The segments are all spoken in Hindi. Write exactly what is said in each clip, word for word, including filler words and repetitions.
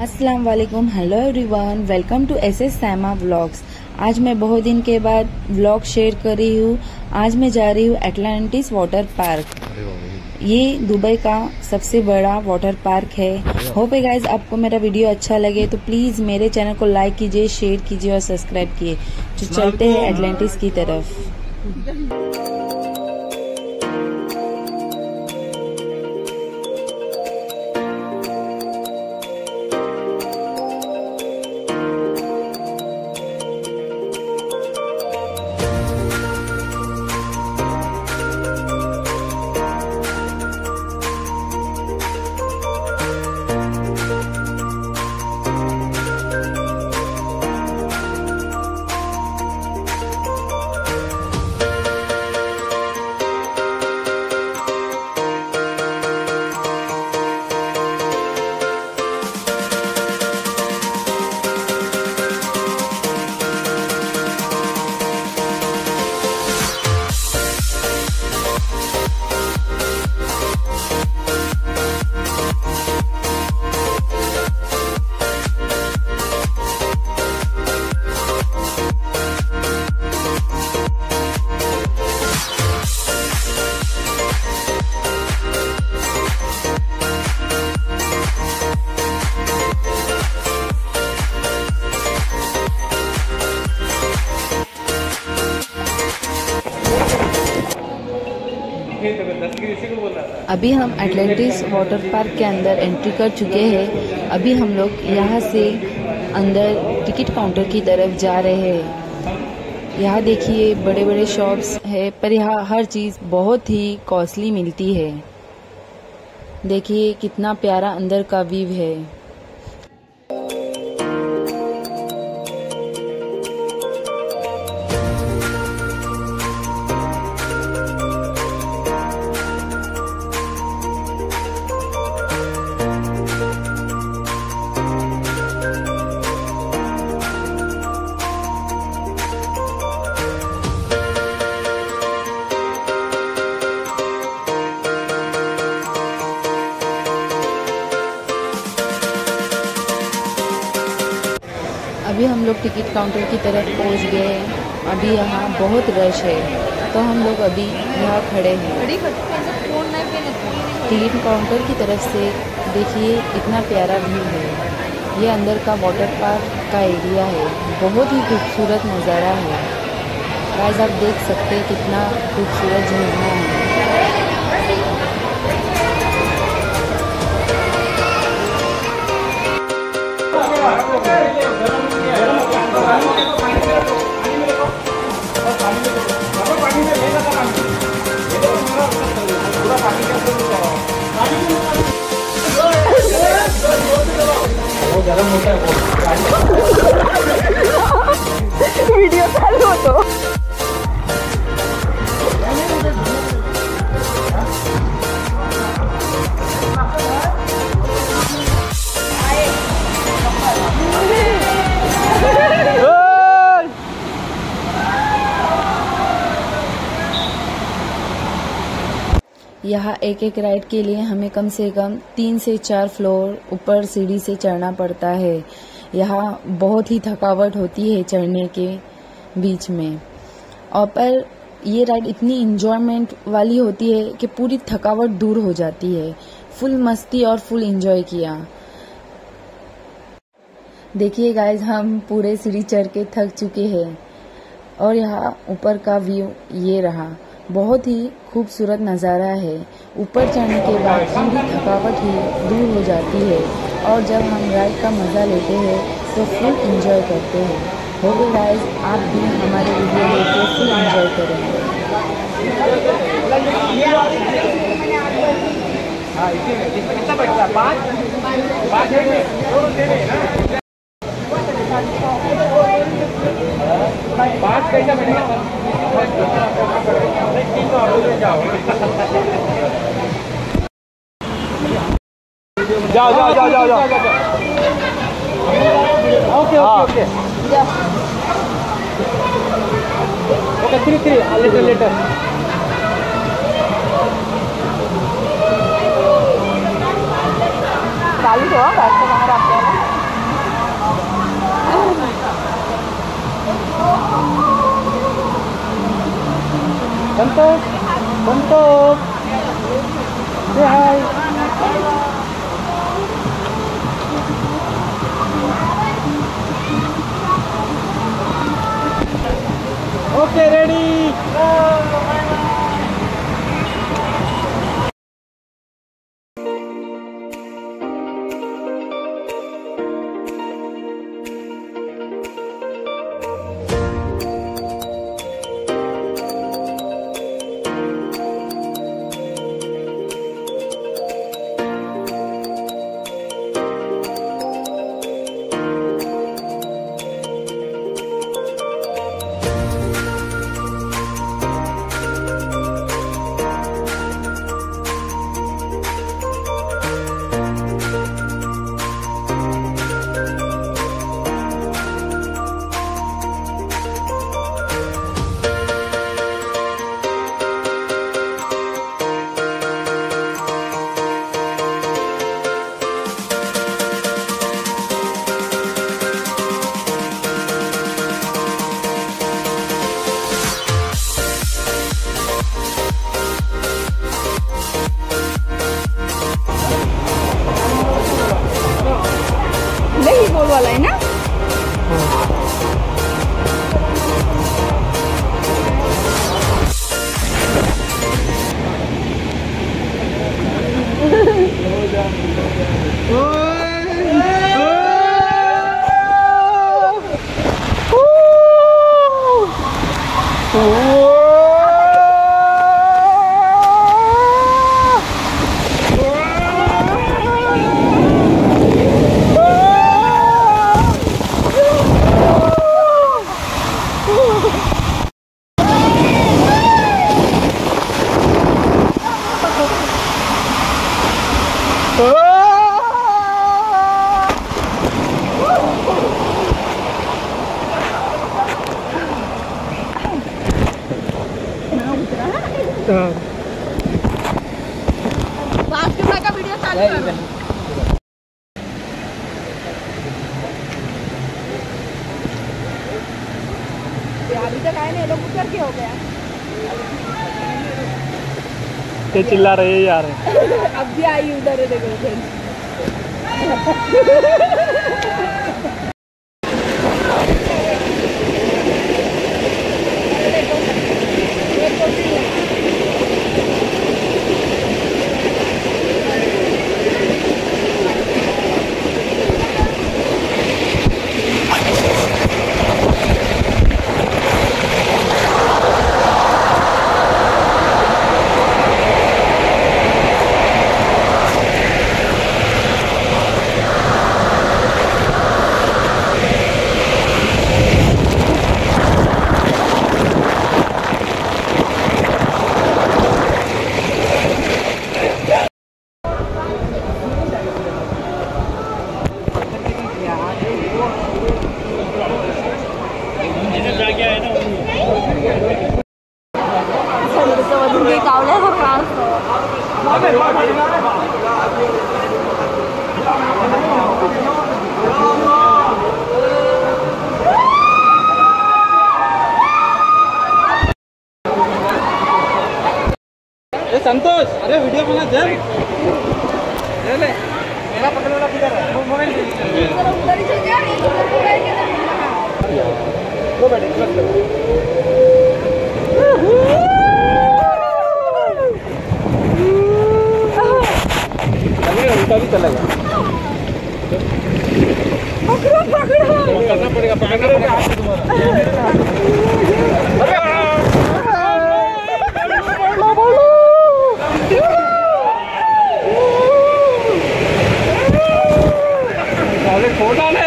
अस्सलाम वालेकुम, hello everyone, welcome to S S Saima vlogs. आज मैं बहुत दिन के बाद व्लॉग शेयर कर रही हूँ। आज मैं जा रही हूँ एटलांटिस वाटर पार्क। ये दुबई का सबसे बड़ा वाटर पार्क है। होप है गाइज आपको मेरा वीडियो अच्छा लगे तो प्लीज मेरे चैनल को लाइक कीजिए, शेयर कीजिए और सब्सक्राइब कीजिए। तो चलते हैं एटलांटिस की तरफ। अभी हम एटलांटिस वाटर पार्क के अंदर एंट्री कर चुके हैं। अभी हम लोग यहाँ से अंदर टिकट काउंटर की तरफ जा रहे हैं। यहाँ देखिए बड़े बड़े शॉप्स है, पर यहाँ हर चीज़ बहुत ही कॉस्टली मिलती है। देखिए कितना प्यारा अंदर का व्यू है। अभी हम लोग टिकट काउंटर की तरफ पहुंच गए। अभी यहाँ बहुत रश है तो हम लोग अभी यहाँ खड़े हैं। टिकट काउंटर की तरफ से देखिए कितना प्यारा व्यू है। ये अंदर का वाटर पार्क का एरिया है, बहुत ही खूबसूरत नज़ारा है। गाइस आप देख सकते हैं कितना खूबसूरत झरना है। वीडियो चालू होतो। यहाँ एक एक राइड के लिए हमें कम से कम तीन से चार फ्लोर ऊपर सीढ़ी से चढ़ना पड़ता है। यहाँ बहुत ही थकावट होती है चढ़ने के बीच में, और पर ये राइड इतनी इंजॉयमेंट वाली होती है कि पूरी थकावट दूर हो जाती है। फुल मस्ती और फुल इंजॉय किया। देखिए गाइज हम पूरे सीढ़ी चढ़ के थक चुके हैं और यहाँ ऊपर का व्यू ये रहा। बहुत ही खूबसूरत नज़ारा है। ऊपर चढ़ने के बाद पूरी थकावट ही दूर हो जाती है और जब हम राइड का मज़ा लेते हैं तो फुल एंजॉय करते हैं। होगे गाइस आप भी हमारे वीडियो लेके फुल एंजॉय करेंगे। जाओ जाओ जाओ जाओ जाओ okay okay okay three three letter letter चालू ठेवा, बाहेरचं बाहेर आपल्याला संतोष संतोष say hi. Okay, ready. वाला है ना। का वीडियो चालू करो। अभी तक आए नहीं, लोग उतर के हो गया। ये चिल्ला रहे हैं यार। अब भी आई उधर है, देखो संतोष, अरे वीडियो बना दे। ले ले, मेरा पकड़ वाला किधर है? वो मोबाइल ले ले। उधर ही चल जा, उधर मोबाइल के ना। वो बैठे, क्लच करो। चलेगा, उल्टा भी चलेगा। पकड़ो पकड़ो। करना पड़ेगा, पकड़ना पड़ेगा हाथ से तुम्हारा। छोटा नहीं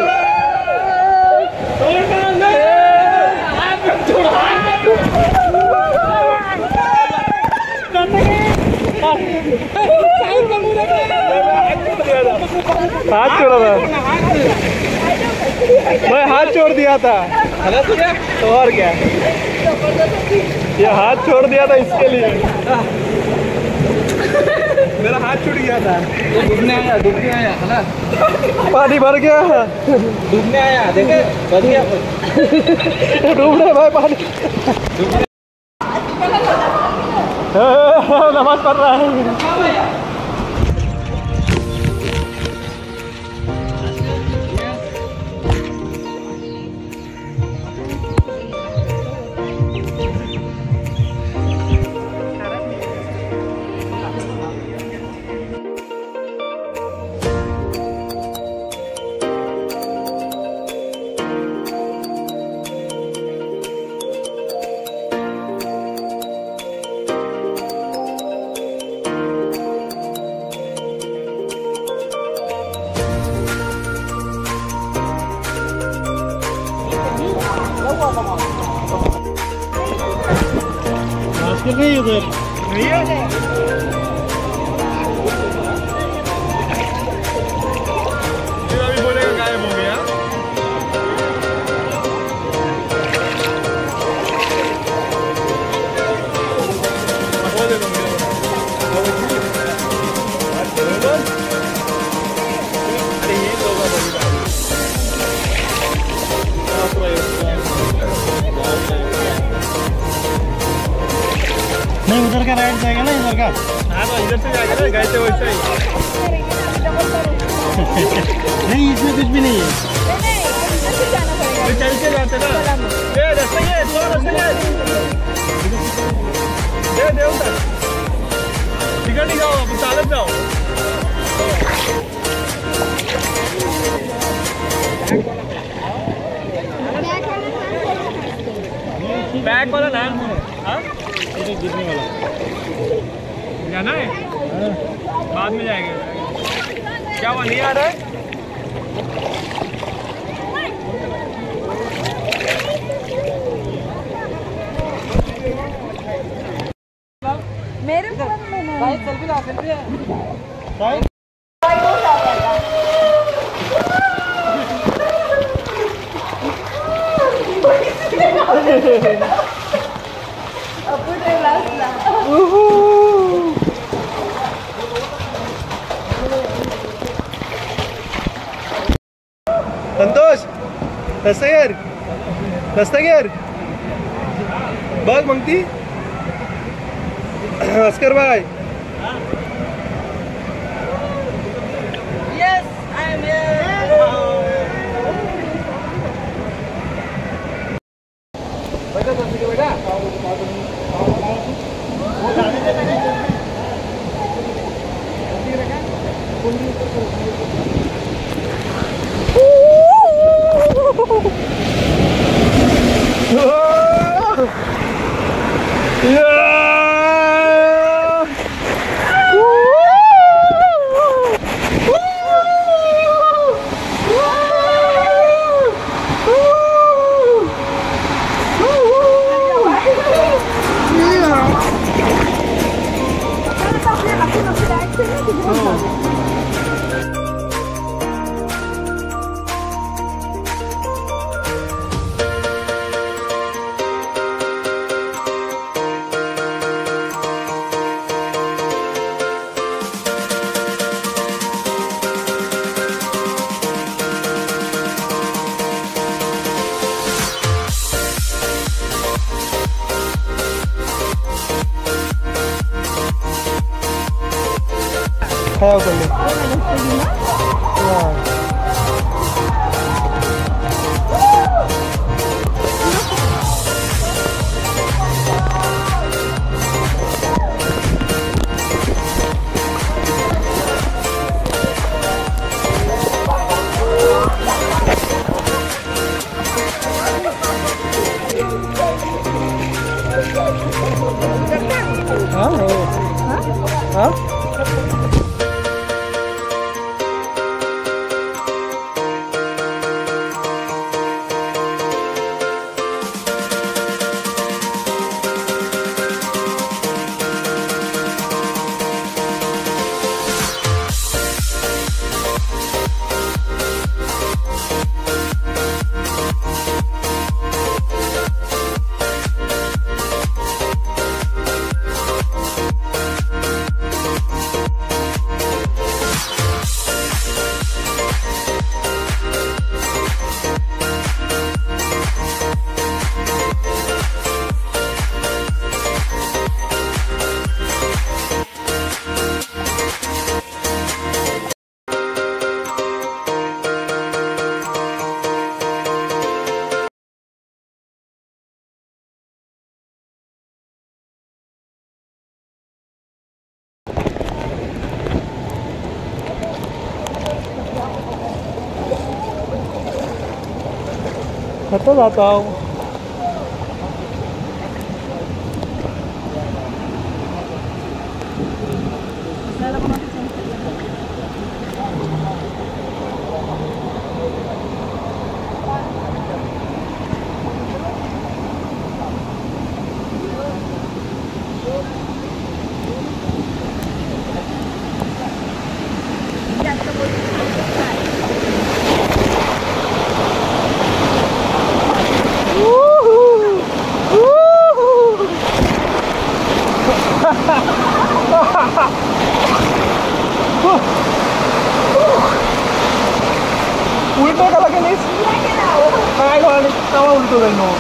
हाथ छोड़ा था मैं, हाथ छोड़ दिया था तो और क्या, ये हाथ छोड़ दिया था इसके लिए, मेरा हाथ छूट गया था। ये डूबने आया, डूबने आया है ना, पानी भर गया, डूबने आया, देखे बच गया, डूब रहे भाई पानी। नमाज पढ़ रहा है। नहीं उधर नहीं है। अभी बोलेगा गायब हो गया। नहीं उधर का राइट जाएगा ना, इधर का। हाँ तो इधर से जाएगा ना, गए थे वैसे ही। नहीं इसमें कुछ भी नहीं है। चल के जाते ना। ये रास्ता ये, थोड़ा रास्ता ये। दे दे उधर। टिकट निकालो, अब चालत जाओ। बैग वाला ना? हाँ? गिरने वाला जाना है। बाद में जाएंगे। क्या हुआ, नहीं आ रहा है? मेरे फोन में नहीं। भाई सेल्फी ला, सेल्फी है। संतोष दस्तगीर दस्तगीर बघ मग ती अस्कर भाई। Yes, I am here. बेटा दस्तगीर बेटा खाया कर ले। हाँ हाँ हाँ मैं तो जाता हूँ। उल्टो कला के नहीं काय वाली तवा उल्टो गई नो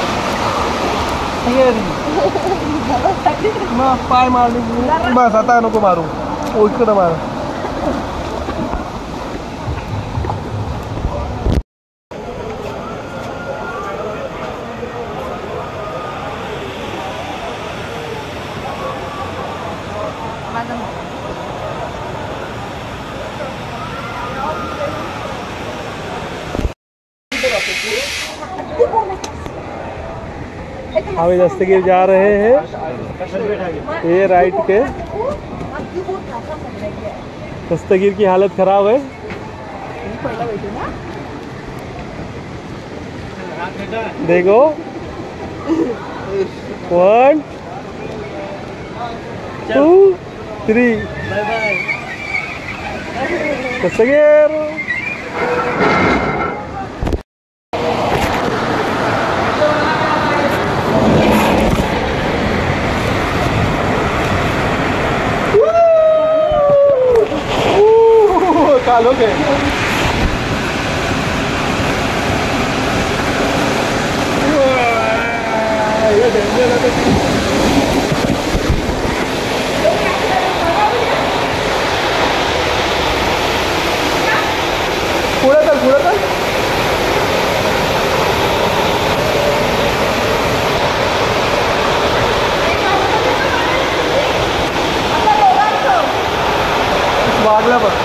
ये मैं पाय मारनी बस आता नको मारू ओ इकडे मार अभी दस्तगीर जा रहे हैं। ये राइट के दस्तगीर की हालत खराब है। देखो वन टू थ्री दस्तगीर कालो के ये डेंजर है। पूरा चल पूरा चल बागला पर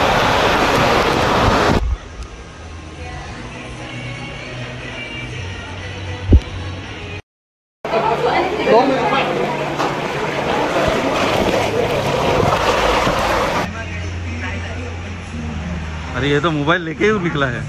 अरे ये तो मोबाइल लेके ही निकला है।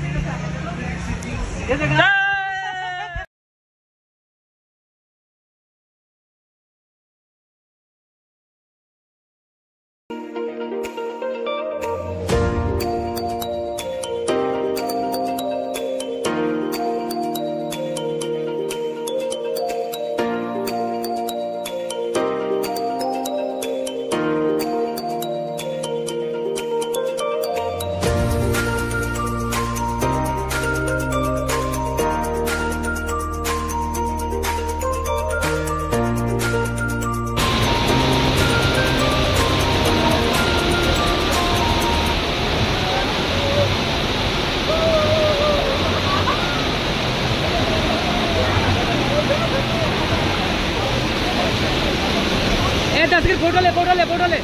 फोटो ले फोटो ले फोटो ले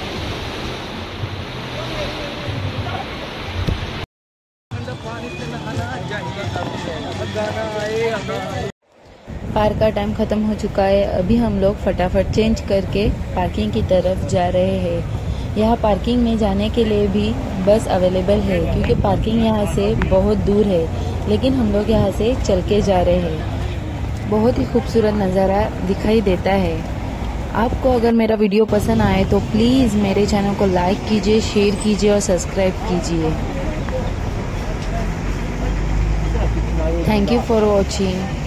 पार्क का टाइम ख़त्म हो चुका है। अभी हम लोग फटाफट चेंज करके पार्किंग की तरफ जा रहे हैं। यहाँ पार्किंग में जाने के लिए भी बस अवेलेबल है क्योंकि पार्किंग यहाँ से बहुत दूर है, लेकिन हम लोग यहाँ से चल के जा रहे हैं। बहुत ही खूबसूरत नज़ारा दिखाई देता है। आपको अगर मेरा वीडियो पसंद आए तो प्लीज़ मेरे चैनल को लाइक कीजिए, शेयर कीजिए और सब्सक्राइब कीजिए। Thank you for watching.